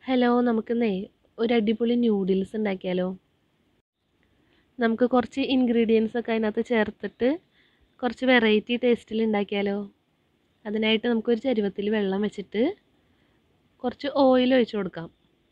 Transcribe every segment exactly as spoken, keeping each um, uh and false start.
Hello, നമുക്കിന്നേ ഒരു അടിപൊളി noodles ഉണ്ടാക്കിയാലോ? നമുക്ക് കുറച്ച് ഇൻഗ്രീഡിയൻസ് ഒക്കെ അതിനകത്ത് ചേർത്തിട്ട് കുറച്ച് വെറൈറ്റി ടേസ്റ്റിൽ ഉണ്ടാക്കിയാലോ? അതിനായിട്ട് നമുക്കൊരു ചരുവത്തിൽ വെള്ളം വെച്ചിട്ട് കുറച്ച് ഓയിൽ ഒഴിച്ച് കൊടുക്കാം.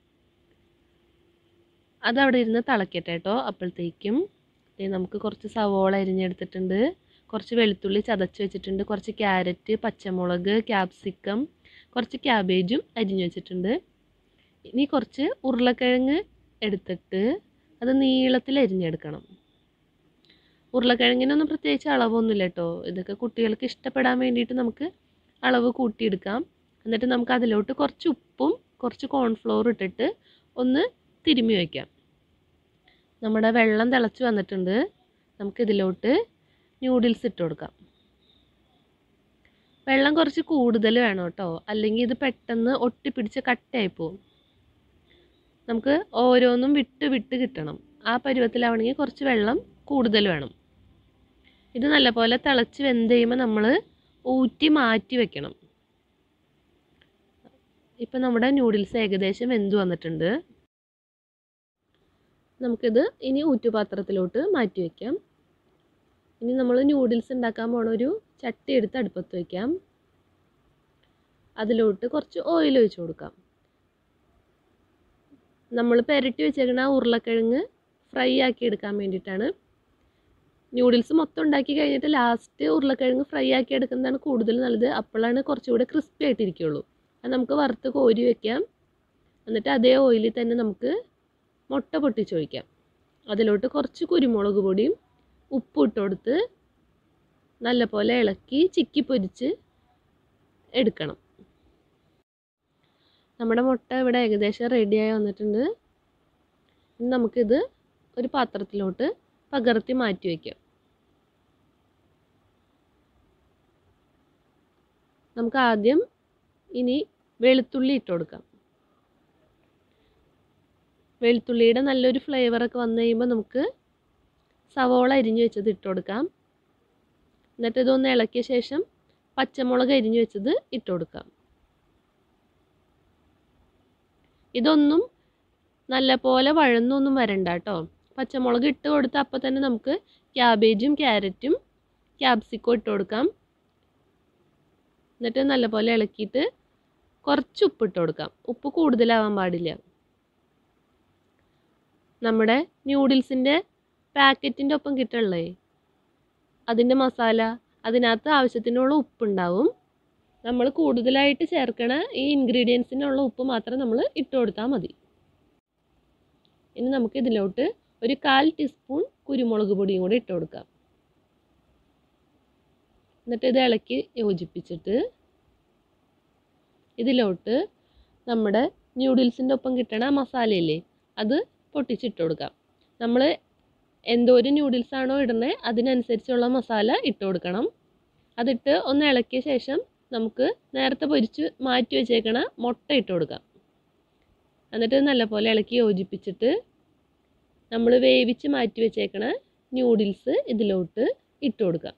അതവിടെ ഇരുന്ന് തിളക്കട്ടെ കേട്ടോ. അപ്പോഴത്തേക്കും നമുക്ക് കുറച്ച് സവോള അരിഞ്ഞെടുത്തിട്ടുണ്ട്, കുറച്ച് വെളുത്തുള്ളി ചതച്ച് വെച്ചിട്ടുണ്ട്, കുറച്ച് ക്യാരറ്റ്, പച്ചമുളക്, ക്യാപ്സിക്കം, കുറച്ച് ക്യാബേജും അരിഞ്ഞു വെച്ചിട്ടുണ്ട്. ഇനി കുറച്ച് ഉരുളക്കിഴങ്ങ് എടുത്തിട്ട് അത് നീളത്തിൽ അരിഞ്ഞെടുക്കണം. ഉരുളക്കിഴങ്ങിനൊന്നും പ്രത്യേകിച്ച് അളവൊന്നുമില്ല കേട്ടോ. ഇതൊക്കെ കുട്ടികൾക്ക് ഇഷ്ടപ്പെടാൻ വേണ്ടിയിട്ട് നമുക്ക് അളവ് കൂട്ടിയെടുക്കാം. എന്നിട്ട് നമുക്ക് അതിലോട്ട് കുറച്ച് ഉപ്പും കുറച്ച് കോൺഫ്ലോർ ഇട്ടിട്ട് ഒന്ന് തിരുമ്മി വയ്ക്കാം. നമ്മുടെ വെള്ളം തിളച്ച് വന്നിട്ടുണ്ട്. നമുക്കിതിലോട്ട് ന്യൂഡിൽസ് ഇട്ട് കൊടുക്കാം. വെള്ളം കുറച്ച് കൂടുതൽ വേണം കേട്ടോ, അല്ലെങ്കിൽ ഇത് പെട്ടെന്ന് ഒട്ടിപ്പിടിച്ച് കട്ടയായി പോകും. നമുക്ക് ഓരോന്നും വിട്ട് വിട്ട് കിട്ടണം. ആ പരുവത്തിലാവണമെങ്കിൽ കുറച്ച് വെള്ളം കൂടുതൽ വേണം. ഇത് നല്ലപോലെ തിളച്ച് വെന്ത് കഴിയുമ്പോൾ നമ്മൾ ഊറ്റി മാറ്റി വെക്കണം. ഇപ്പം നമ്മുടെ ന്യൂഡിൽസ് ഏകദേശം വെന്ത് വന്നിട്ടുണ്ട്. നമുക്കിത് ഇനി ഊറ്റുപാത്രത്തിലോട്ട് മാറ്റി വയ്ക്കാം. ഇനി നമ്മൾ ന്യൂഡിൽസ് ഉണ്ടാക്കാൻ പോണ ഒരു ചട്ടി എടുത്ത് അടുപ്പത്ത് വയ്ക്കാം. അതിലോട്ട് കുറച്ച് ഓയിൽ ഒഴിച്ച് കൊടുക്കാം. നമ്മൾ പെരട്ടി വെച്ചേക്കുന്ന ആ ഉരുളക്കിഴങ്ങ് ഫ്രൈ ആക്കി എടുക്കാൻ വേണ്ടിയിട്ടാണ്. ന്യൂഡിൽസ് മൊത്തം ഉണ്ടാക്കി കഴിഞ്ഞിട്ട് ലാസ്റ്റ് ഉരുളക്കിഴങ്ങ് ഫ്രൈ ആക്കി എടുക്കുന്നതാണ് കൂടുതൽ നല്ലത്. അപ്പോഴാണ് കുറച്ചുകൂടെ ക്രിസ്പി ആയിട്ടിരിക്കുള്ളൂ. അത് നമുക്ക് വറുത്ത് കോരി വയ്ക്കാം. എന്നിട്ട് അതേ ഓയിലിൽ തന്നെ നമുക്ക് മുട്ട പൊട്ടിച്ചൊഴിക്കാം. അതിലോട്ട് കുറച്ച് കുരുമുളക് പൊടിയും ഉപ്പും ഇട്ട് കൊടുത്ത് നല്ലപോലെ ഇളക്കി ചിക്കി പൊരിച്ച് എടുക്കണം. നമ്മുടെ മുട്ട ഇവിടെ ഏകദേശം റെഡിയായി വന്നിട്ടുണ്ട്. ഇനി നമുക്കിത് ഒരു പാത്രത്തിലോട്ട് പകർത്തി മാറ്റി വയ്ക്കാം. നമുക്ക് ആദ്യം ഇനി വെളുത്തുള്ളി ഇട്ട് കൊടുക്കാം. വെളുത്തുള്ളിയുടെ നല്ലൊരു ഫ്ലേവറൊക്കെ വന്നു കഴിയുമ്പോൾ നമുക്ക് സവോള അരിഞ്ഞു വെച്ചത് ഇട്ട് കൊടുക്കാം. എന്നിട്ട് ഇതൊന്ന് ഇളക്കിയ ശേഷം പച്ചമുളക് അരിഞ്ഞു വെച്ചത് ഇട്ട് കൊടുക്കാം. ഇതൊന്നും നല്ലപോലെ വഴന്നൊന്നും വരണ്ട കേട്ടോ. പച്ചമുളക് ഇട്ട് കൊടുത്ത് അപ്പോൾ തന്നെ നമുക്ക് ക്യാബേജും ക്യാരറ്റും ക്യാപ്സിക്കോ ഇട്ട് കൊടുക്കാം. എന്നിട്ട് നല്ലപോലെ ഇളക്കിയിട്ട് കുറച്ച് ഉപ്പ് ഇട്ട് കൊടുക്കാം. ഉപ്പ് കൂടുതലാവാൻ പാടില്ല. നമ്മുടെ ന്യൂഡിൽസിൻ്റെ പാക്കറ്റിൻ്റെ ഒപ്പം കിട്ടുള്ളേ അതിൻ്റെ മസാല, അതിനകത്ത് ആവശ്യത്തിനുള്ള ഉപ്പുണ്ടാവും. നമ്മൾ കൂടുതലായിട്ട് ചേർക്കണ ഈ ഇൻഗ്രീഡിയൻസിനുള്ള ഉപ്പ് മാത്രം നമ്മൾ ഇട്ട് കൊടുത്താൽ മതി. ഇനി നമുക്ക് ഇതിലോട്ട് ഒരു കാൽ ടീസ്പൂൺ കുരുമുളക് പൊടിയും കൂടി ഇട്ട് കൊടുക്കാം. എന്നിട്ട് ഇത് ഇളക്കി യോജിപ്പിച്ചിട്ട് ഇതിലോട്ട് നമ്മുടെ ന്യൂഡിൽസിൻ്റെ ഒപ്പം കിട്ടണ മസാലയില്ലേ അത് പൊട്ടിച്ചിട്ട് കൊടുക്കാം. നമ്മൾ എന്തോരം ന്യൂഡിൽസാണോ ഇടുന്നത് അതിനനുസരിച്ചുള്ള മസാല ഇട്ട് കൊടുക്കണം. അതിട്ട് ഒന്ന് ഇളക്കിയ ശേഷം നമുക്ക് നേരത്തെ പൊരിച്ച് മാറ്റി വെച്ചേക്കണ മുട്ട ഇട്ട് കൊടുക്കാം. എന്നിട്ട് നല്ലപോലെ ഇളക്കി യോജിപ്പിച്ചിട്ട് നമ്മൾ വേവിച്ച് മാറ്റി വെച്ചേക്കണ ന്യൂഡിൽസ് ഇതിലോട്ട് ഇട്ട് കൊടുക്കാം.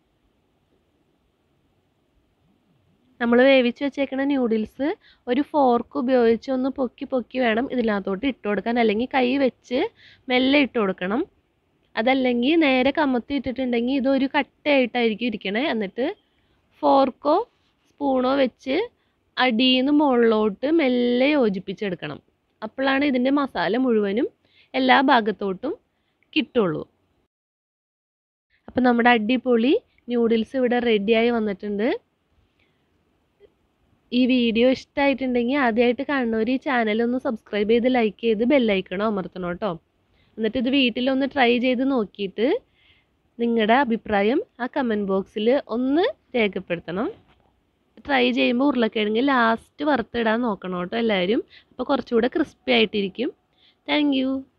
നമ്മൾ വേവിച്ച് വെച്ചേക്കണ ന്യൂഡിൽസ് ഒരു ഫോർക്ക് ഉപയോഗിച്ച് ഒന്ന് പൊക്കി പൊക്കി വേണം ഇതിനകത്തോട്ട് ഇട്ട് കൊടുക്കാൻ. അല്ലെങ്കിൽ കൈ വെച്ച് മെല്ലെ ഇട്ട് കൊടുക്കണം. അതല്ലെങ്കിൽ നേരെ കമത്തി ഇട്ടിട്ടുണ്ടെങ്കിൽ ഇതൊരു കട്ടയായിട്ടായിരിക്കും ഇരിക്കണേ. എന്നിട്ട് ഫോർക്കോ സ്പൂണോ വെച്ച് അടിയിൽ നിന്ന് മുകളിലോട്ട് മെല്ലെ യോജിപ്പിച്ചെടുക്കണം. അപ്പോഴാണ് ഇതിൻ്റെ മസാല മുഴുവനും എല്ലാ ഭാഗത്തോട്ടും കിട്ടുള്ളൂ. അപ്പം നമ്മുടെ അടിപൊളി ന്യൂഡിൽസ് ഇവിടെ റെഡിയായി വന്നിട്ടുണ്ട്. ഈ വീഡിയോ ഇഷ്ടമായിട്ടുണ്ടെങ്കിൽ ആദ്യമായിട്ട് കാണുന്നവർ ഈ ചാനലൊന്ന് സബ്സ്ക്രൈബ് ചെയ്ത് ലൈക്ക് ചെയ്ത് ബെല്ലൈക്കണോ അമർത്തണം കേട്ടോ. എന്നിട്ട് ഇത് വീട്ടിലൊന്ന് ട്രൈ ചെയ്ത് നോക്കിയിട്ട് നിങ്ങളുടെ അഭിപ്രായം ആ കമൻറ്റ് ബോക്സിൽ ഒന്ന് രേഖപ്പെടുത്തണം. ട്രൈ ചെയ്യുമ്പോൾ ഉരുളക്കിഴങ്ങ് ലാസ്റ്റ് വറുത്തിടാൻ നോക്കണം കേട്ടോ എല്ലാവരും. അപ്പോൾ കുറച്ചുകൂടെ ക്രിസ്പി ആയിട്ടിരിക്കും. Thank U.